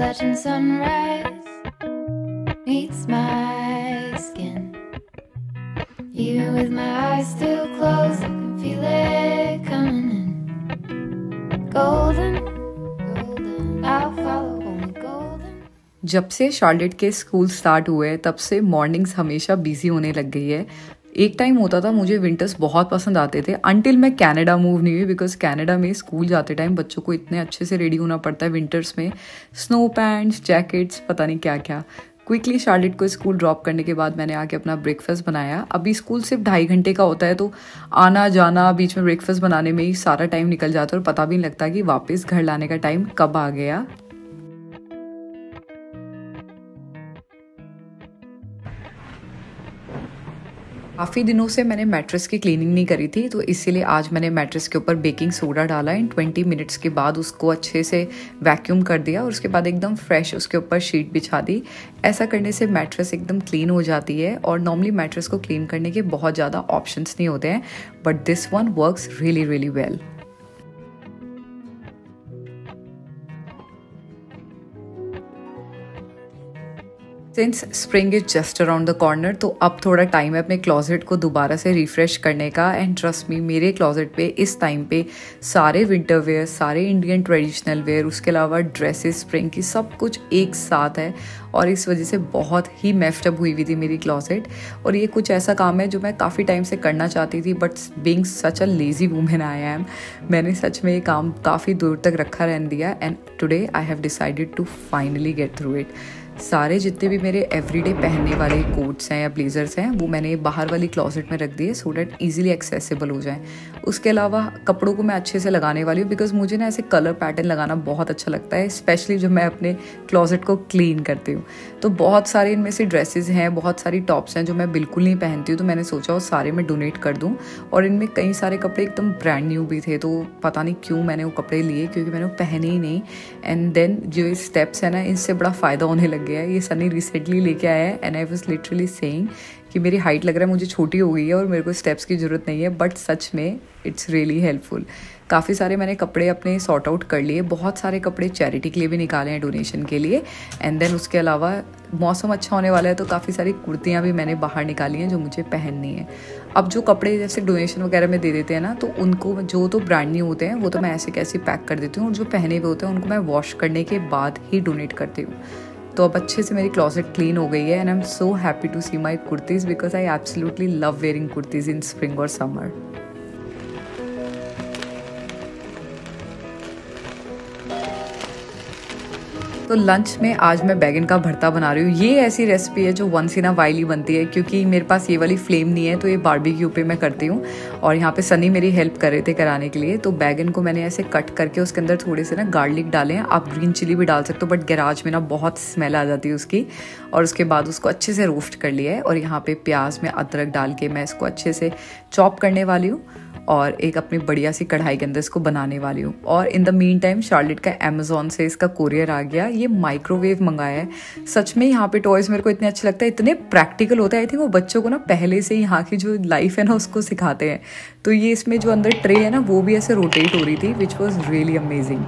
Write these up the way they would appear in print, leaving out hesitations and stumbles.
Appalachian sunrise meets my skin. Even with my eyes still closed, I can feel it coming in. Golden, golden, I'll follow only golden. जब से Charlotte के school start हुए तब से mornings हमेशा busy होने लग गई है। एक टाइम होता था मुझे विंटर्स बहुत पसंद आते थे अंटिल मैं कनाडा मूव नहीं हुई, बिकॉज कनाडा में स्कूल जाते टाइम बच्चों को इतने अच्छे से रेडी होना पड़ता है विंटर्स में, स्नो पैंट्स, जैकेट्स, पता नहीं क्या क्या। क्विकली शार्लेट को स्कूल ड्रॉप करने के बाद मैंने आके अपना ब्रेकफास्ट बनाया। अभी स्कूल सिर्फ 2.5 घंटे का होता है तो आना जाना बीच में ब्रेकफास्ट बनाने में ही सारा टाइम निकल जाता है और पता भी नहीं लगता कि वापस घर लाने का टाइम कब आ गया। काफ़ी दिनों से मैंने मैट्रेस की क्लीनिंग नहीं करी थी, तो इसीलिए आज मैंने मैट्रेस के ऊपर बेकिंग सोडा डाला। इन 20 मिनट्स के बाद उसको अच्छे से वैक्यूम कर दिया और उसके बाद एकदम फ्रेश उसके ऊपर शीट बिछा दी। ऐसा करने से मैट्रेस एकदम क्लीन हो जाती है और नॉर्मली मैट्रेस को क्लीन करने के बहुत ज़्यादा ऑप्शंस नहीं होते हैं, but this one works really really well. Since spring is just around the corner, तो अब थोड़ा टाइम है अपने क्लोजेट को दोबारा से रिफ्रेश करने का। एंड ट्रस्ट मी, मेरे क्लोजेट पे इस टाइम पे सारे विंटर वेयर, सारे इंडियन ट्रेडिशनल वेयर, उसके अलावा ड्रेसेस स्प्रिंग की सब कुछ एक साथ है और इस वजह से बहुत ही मेफ्ड अप हुई थी मेरी क्लोजेट। और ये कुछ ऐसा काम है जो मैं काफ़ी टाइम से करना चाहती थी, but being such a lazy woman I am, मैंने सच में ये काम काफ़ी दूर तक रखा रहने दिया। And today I have decided to finally get through it. सारे जितने भी मेरे एवरीडे पहनने वाले कोट्स हैं या ब्लेजर्स हैं वो मैंने बाहर वाली क्लोजेट में रख दिए सो डैट ईजिली एक्सेसिबल हो जाएं। उसके अलावा कपड़ों को मैं अच्छे से लगाने वाली हूँ, बिकॉज मुझे ना ऐसे कलर पैटर्न लगाना बहुत अच्छा लगता है, स्पेशली जब मैं अपने क्लोजेट को क्लीन करती हूँ। तो बहुत सारे इनमें से ड्रेसेस हैं, बहुत सारी टॉप्स हैं जो मैं बिल्कुल नहीं पहनती हूँ, तो मैंने सोचा वो सारे मैं डोनेट कर दूँ। और इनमें कई सारे कपड़े एकदम ब्रांड न्यू भी थे, तो पता नहीं क्यों मैंने वो कपड़े लिए, क्योंकि मैंने वो पहने ही नहीं। एंड देन जो ये स्टेप्स है ना, इनसे बड़ा फ़ायदा होने लग गया है। ये सनी रिसेंटली लेके आया है and I was literally saying कि मेरी हाइट लग रहा है मुझे छोटी हो गई है और मेरे को स्टेप्स की ज़रूरत नहीं है, बट सच में इट्स रियली हेल्पफुल। काफ़ी सारे मैंने कपड़े अपने सॉर्ट आउट कर लिए, बहुत सारे कपड़े चैरिटी के लिए भी निकाले हैं डोनेशन के लिए। एंड देन उसके अलावा मौसम अच्छा होने वाला है तो काफ़ी सारी कुर्तियाँ भी मैंने बाहर निकाली हैं जो मुझे पहननी है। अब जो कपड़े जैसे डोनेशन वगैरह में दे देते हैं ना, तो उनको जो तो ब्रांड न्यू होते हैं वो तो मैं ऐसे कैसे पैक कर देती हूँ, और जो पहने हुए होते हैं उनको मैं वॉश करने के बाद ही डोनेट करती हूँ। तो अब अच्छे से मेरी क्लोजेट क्लीन हो गई है and I am so happy to see my kurtis, because I absolutely love wearing kurtis in spring और समर। तो लंच में आज मैं बैगन का भरता बना रही हूँ। ये ऐसी रेसिपी है जो once in a while he बनती है, क्योंकि मेरे पास ये वाली फ्लेम नहीं है, तो ये बारबेक्यू पे मैं करती हूँ। और यहाँ पे सनी मेरी हेल्प कर रहे थे कराने के लिए। तो बैगन को मैंने ऐसे कट करके उसके अंदर थोड़े से ना गार्लिक डाले हैं, आप ग्रीन चिली भी डाल सकते हो, बट गैराज में ना बहुत स्मेल आ जाती है उसकी। और उसके बाद उसको अच्छे से रोस्ट कर लिया है और यहाँ पे प्याज में अदरक डाल के मैं इसको अच्छे से चॉप करने वाली हूँ और एक अपनी बढ़िया सी कढ़ाई के अंदर इसको बनाने वाली हूँ। और in the meantime Charlotte का अमेजोन से इसका कोरियर आ गया। ये माइक्रोवेव मंगाया है। सच में यहाँ पे टॉयज मेरे को इतने अच्छे लगता है, इतने प्रैक्टिकल होता है। आई थिंक वो बच्चों को ना पहले से यहाँ की जो लाइफ है ना उसको सिखाते हैं। तो ये इसमें जो अंदर ट्रे है ना वो भी ऐसे रोटेट हो रही थी, विच वॉज रियली अमेजिंग।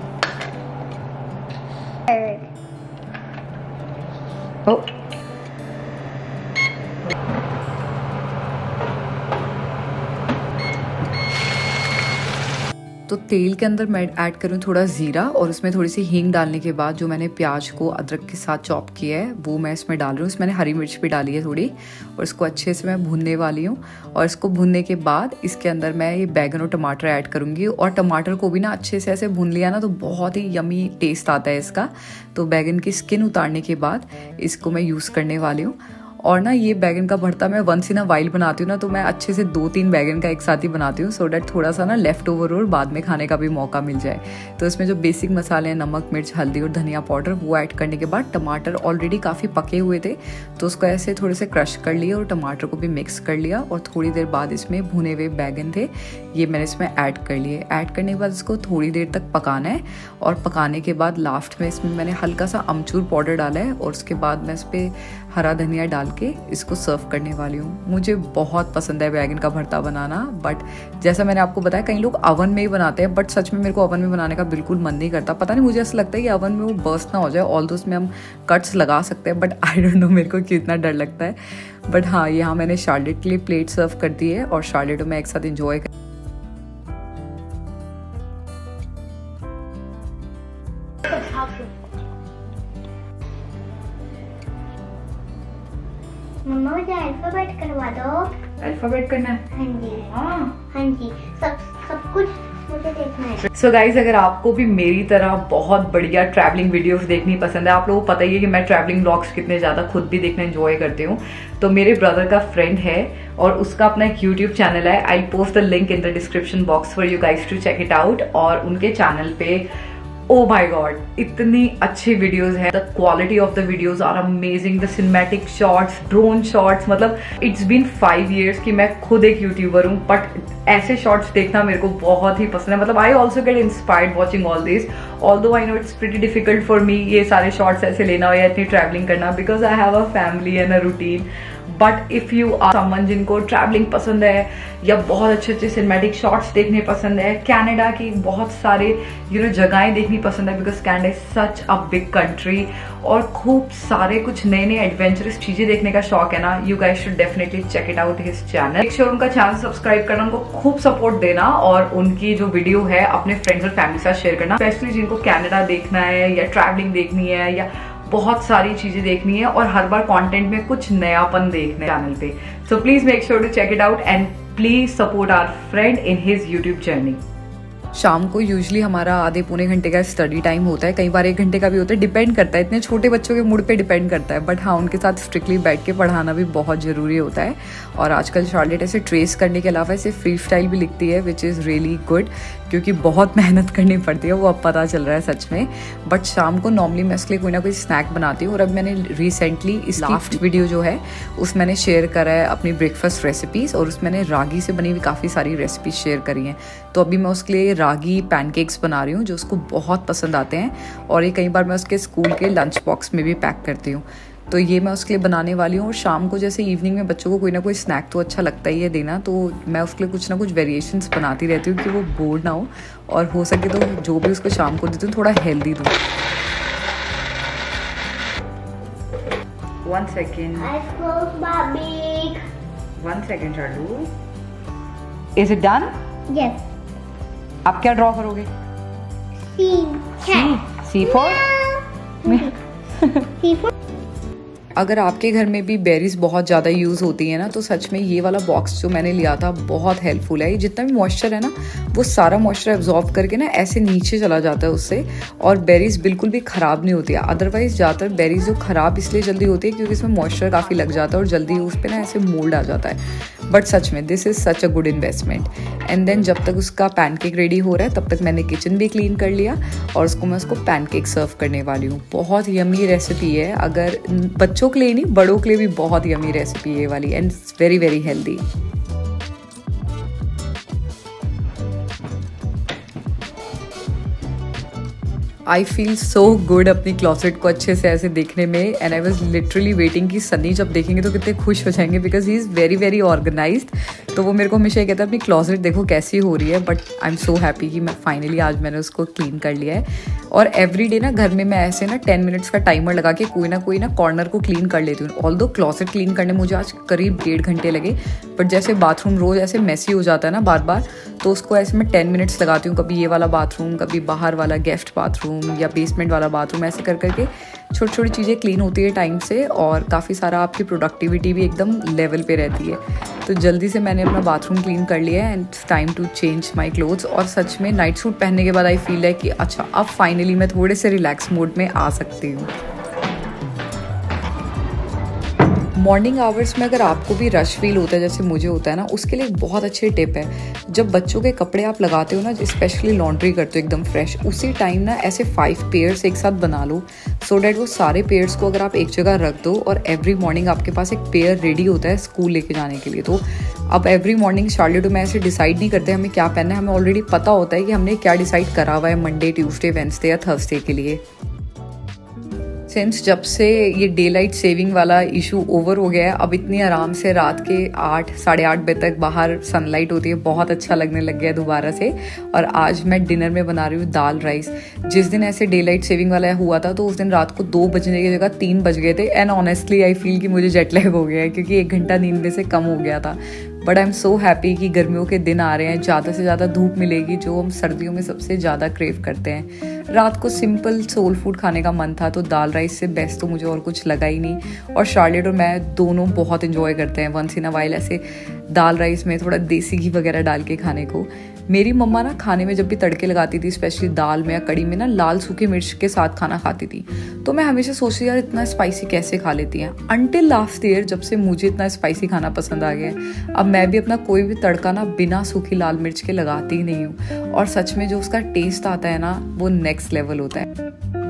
तो तेल के अंदर मैं ऐड करूँ थोड़ा ज़ीरा और उसमें थोड़ी सी हींग डालने के बाद जो मैंने प्याज को अदरक के साथ चॉप किया है वो मैं इसमें डाल रही हूँ। इसमें मैंने हरी मिर्च भी डाली है थोड़ी और इसको अच्छे से मैं भूनने वाली हूँ। और इसको भूनने के बाद इसके अंदर मैं ये बैगन और टमाटर ऐड करूँगी। और टमाटर को भी ना अच्छे से ऐसे भून लिया ना तो बहुत ही यमी टेस्ट आता है इसका। तो बैगन की स्किन उतारने के बाद इसको मैं यूज़ करने वाली हूँ। और ना ये बैगन का भरता मैं वंस इन अ वाइल बनाती हूँ ना, तो मैं अच्छे से 2-3 बैगन का एक साथ ही बनाती हूँ, सो डैट थोड़ा सा ना लेफ्ट ओवर और बाद में खाने का भी मौका मिल जाए। तो इसमें जो बेसिक मसाले हैं, नमक, मिर्च, हल्दी और धनिया पाउडर, वो ऐड करने के बाद टमाटर ऑलरेडी काफ़ी पके हुए थे तो उसको ऐसे थोड़े से क्रश कर लिया और टमाटर को भी मिक्स कर लिया। और थोड़ी देर बाद इसमें भुने हुए बैगन थे ये मैंने इसमें ऐड कर लिए। ऐड करने के बाद इसको थोड़ी देर तक पकाना है। और पकाने के बाद लास्ट में इसमें मैंने हल्का सा अमचूर पाउडर डाला है और उसके बाद मैं इस पर हरा धनिया डाल के इसको सर्व करने वाली हूँ। मुझे बहुत पसंद है बैगन का भरता बनाना, बट जैसा मैंने आपको बताया कई लोग ओवन में ही बनाते हैं, बट सच में मेरे को ओवन में बनाने का बिल्कुल मन नहीं करता। पता नहीं, मुझे ऐसा लगता है कि ओवन में वो बर्स्ट ना हो जाए। ऑल्दो उसमें हम कट्स लगा सकते हैं, बट आई डोंट नो मेरे को कितना डर लगता है। बट हाँ, यहाँ मैंने शार्लेट के लिए प्लेट सर्व कर दी है और शार्लेट मैं एक साथ इंजॉय कर। मम्मा मुझे अल्फाबेट करवा दो। अल्फाबेट करना है? हाँ जी। हाँ जी, सब कुछ मुझे देखना है। सो गाइज, अगर आपको भी मेरी तरह बहुत बढ़िया ट्रैवलिंग वीडियोस देखनी पसंद है, आप लोगों को पता ही है कि मैं ट्रैवलिंग व्लॉग्स कितने ज़्यादा खुद भी देखना एंजॉय करती हूँ, तो मेरे ब्रदर का फ्रेंड है और उसका अपना एक यूट्यूब चैनल है। I post the link in the description box for you guys to check it out. और उनके चैनल पे ओ माई गॉड, इतनी अच्छी वीडियोस है। The quality of the videos are amazing, the cinematic shots, drone shots, मतलब it's been 5 years कि मैं खुद एक यूट्यूबर हूँ, बट ऐसे शॉट्स देखना मेरे को बहुत ही पसंद है। मतलब I also get inspired watching all this, although I know it's pretty difficult for me ये सारे शॉट्स ऐसे लेना हो या इतनी ट्रैवलिंग करना, because I have a family and a routine. But if you are someone जिनको ट्रैवलिंग पसंद है या बहुत अच्छे अच्छे सिनेमैटिक शॉट्स देखने पसंद है, कनाडा की बहुत सारे जगहें देखनी पसंद है, because Canada is such a big country और खूब सारे कुछ नए नए एडवेंचरस चीजें देखने का शौक है ना, you guys should definitely check it out his channel. Make sure उनका चैनल सब्सक्राइब करना, उनको खूब सपोर्ट देना और उनकी जो वीडियो है अपने फ्रेंड्स और फैमिली के साथ शेयर करना, स्पेशली जिनको कनाडा देखना है या ट्रैवलिंग देखनी है या बहुत सारी चीजें देखनी है और हर बार कंटेंट में कुछ नयापन देखना है चैनल पे। So please make sure to check it out and please support our friend in his YouTube journey. शाम को यूजुअली हमारा आधे पौने घंटे का स्टडी टाइम होता है, कई बार 1 घंटे का भी होता है, डिपेंड करता है, इतने छोटे बच्चों के मूड पे डिपेंड करता है। बट हाँ, उनके साथ स्ट्रिक्टली बैठ के पढ़ाना भी बहुत ज़रूरी होता है। और आजकल शार्लेट ऐसे ट्रेस करने के अलावा ऐसे फ्री स्टाइल भी लिखती है, विच इज़ रियली गुड, क्योंकि बहुत मेहनत करनी पड़ती है, वो अब पता चल रहा है सच में। बट शाम को नॉर्मली मैं इसके लिए कोई ना कोई स्नैक बनाती हूँ और अब मैंने रिसेंटली इस लास्ट वीडियो जो है उस मैंने शेयर करा है अपनी ब्रेकफास्ट रेसिपीज़, और उसमें मैंने रागी से बनी हुई काफ़ी सारी रेसिपीज शेयर करी हैं। तो अभी मैं उसके लिए रागी पैनकेक्स बना रही हूँ जो उसको बहुत पसंद आते हैं और ये कई बार मैं उसके स्कूल के लंच बॉक्स में भी पैक करती हूँ। तो ये मैं उसके लिए बनाने वाली हूँ। और शाम को जैसे इवनिंग में बच्चों को कोई ना कोई स्नैक तो अच्छा लगता ही है देना, तो मैं उसके लिए कुछ ना कुछ वेरिएशंस बनाती रहती हूँ कि वो बोर ना हो और हो सके तो जो भी उसको शाम को देती हूँ थोड़ा हेल्दी दूँ। 1 second. One second, शार्लू। Is it done? Yes. आप क्या ड्रॉ करोगे? C for? C for? अगर आपके घर में भी बेरीज बहुत ज़्यादा यूज़ होती है ना, तो सच में ये वाला बॉक्स जो मैंने लिया था बहुत हेल्पफुल है। ये जितना भी मॉइस्चर है ना, वो सारा मॉइस्चर एब्जॉर्ब करके ना ऐसे नीचे चला जाता है उससे, और बेरीज बिल्कुल भी ख़राब नहीं होती है। अदरवाइज ज़्यादातर बेरीज जो ख़राब इसलिए जल्दी होती है क्योंकि इसमें मॉइस्चर काफ़ी लग जाता है और जल्दी उस पर ना ऐसे मोल्ड आ जाता है। बट सच में this is such a good investment. And then जब तक उसका पैनकेक रेडी हो रहा है तब तक मैंने किचन भी क्लीन कर लिया और मैं उसको पैनकेक सर्व करने वाली हूँ। बहुत यमी रेसिपी है, अगर बच्चों के लिए नहीं बड़ों के लिए भी बहुत यमी रेसिपी है वाली, and it's very very healthy. I feel so good अपनी क्लॉसेट को अच्छे से ऐसे देखने में, and I was literally waiting कि सनी जब देखेंगे तो कितने खुश हो जाएंगे, because he is very very organised. तो वो मेरे को हमेशा ये कहता है अपनी क्लॉसेट देखो कैसी हो रही है, but I am so happy कि मैं फाइनली आज मैंने उसको क्लीन कर लिया है। और एवरी डे ना घर में मैं ऐसे ना 10 मिनट्स का टाइमर लगा के कोई ना कॉर्नर को क्लीन कर लेती हूँ। ऑल्दो क्लॉसेट क्लीन करने मुझे आज करीब 1.5 घंटे लगे, बट जैसे बाथरूम रोज ऐसे मेसी हो जाता है ना बार बार, तो उसको ऐसे मैं 10 मिनट्स लगाती हूँ। कभी ये वाला बाथरूम, कभी बाहर वाला गेस्ट बाथरूम या बेसमेंट वाला बाथरूम, ऐसे कर करके छोटी छोटी चीज़ें क्लीन होती है टाइम से, और काफ़ी सारा आपकी प्रोडक्टिविटी भी एकदम लेवल पे रहती है। तो जल्दी से मैंने अपना बाथरूम क्लीन कर लिया है and it's time to change my clothes. और सच में नाइट सूट पहनने के बाद आई फील है कि अच्छा अब फाइनली मैं थोड़े से रिलैक्स मोड में आ सकती हूँ। मॉर्निंग आवर्स में अगर आपको भी रश फील होता है जैसे मुझे होता है ना, उसके लिए एक बहुत अच्छी टिप है। जब बच्चों के कपड़े आप लगाते हो ना, स्पेशली लॉन्ड्री करते हो एकदम फ्रेश, उसी टाइम ना ऐसे 5 पेयर्स एक साथ बना लो, सो डैट वो सारे पेयर्स को अगर आप एक जगह रख दो और एवरी मॉर्निंग आपके पास एक पेयर रेडी होता है स्कूल लेके जाने के लिए। तो अब एवरी मॉर्निंग शार्लेट में ऐसे डिसाइड नहीं करते हमें क्या पहनना है, हमें ऑलरेडी पता होता है कि हमने क्या डिसाइड करा हुआ है मंडे, ट्यूसडे, वेडनेसडे या थर्सडे के लिए। सिंस जब से ये डे लाइट सेविंग वाला इशू ओवर हो गया है, अब इतनी आराम से रात के 8 साढ़े 8 बजे तक बाहर सनलाइट होती है, बहुत अच्छा लगने लग गया है दोबारा से। और आज मैं डिनर में बना रही हूँ दाल राइस। जिस दिन ऐसे डे लाइट सेविंग वाला हुआ था तो उस दिन रात को 2 बजने की जगह 3 बज गए थे। एंड ऑनेस्टली आई फील कि मुझे जेट लैग हो गया है, क्योंकि 1 घंटा नींद में से कम हो गया था। But I am so happy कि गर्मियों के दिन आ रहे हैं, ज़्यादा से ज़्यादा धूप मिलेगी, जो हम सर्दियों में सबसे ज़्यादा क्रेव करते हैं। रात को सिंपल सोल फूड खाने का मन था, तो दाल राइस से बेस्ट तो मुझे और कुछ लगा ही नहीं। और शार्लेट और मैं दोनों बहुत इन्जॉय करते हैं वंस इन अ वाइल ऐसे दाल राइस में थोड़ा देसी घी वगैरह डाल के खाने को। मेरी मम्मा ना खाने में जब भी तड़के लगाती थी, स्पेशली दाल में या कड़ी में ना, लाल सूखी मिर्च के साथ खाना खाती थी। तो मैं हमेशा सोचती यार इतना स्पाइसी कैसे खा लेती हैं। अनटिल लास्ट ईयर जब से मुझे इतना स्पाइसी खाना पसंद आ गया है, अब मैं भी अपना कोई भी तड़का ना बिना सूखी लाल मिर्च के लगाती ही नहीं हूँ। और सच में जो उसका टेस्ट आता है ना, वो नेक्स्ट लेवल होता है।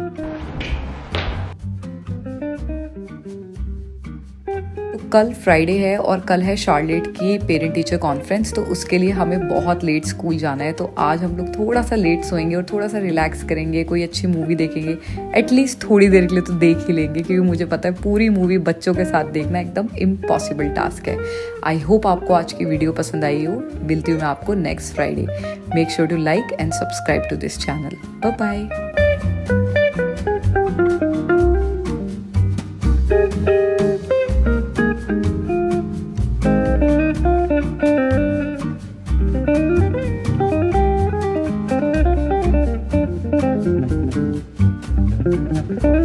कल फ्राइडे है और कल है शार्लेट की पेरेंट टीचर कॉन्फ्रेंस, तो उसके लिए हमें बहुत लेट स्कूल जाना है। तो आज हम लोग थोड़ा सा लेट सोएंगे और थोड़ा सा रिलैक्स करेंगे, कोई अच्छी मूवी देखेंगे। एटलीस्ट थोड़ी देर के लिए तो देख ही लेंगे, क्योंकि मुझे पता है पूरी मूवी बच्चों के साथ देखना एकदम इम्पॉसिबल टास्क है। आई होप आपको आज की वीडियो पसंद आई हो। मिलती हूँ मैं आपको next Friday. Make sure to like and subscribe to this channel. Bye bye. Thank you.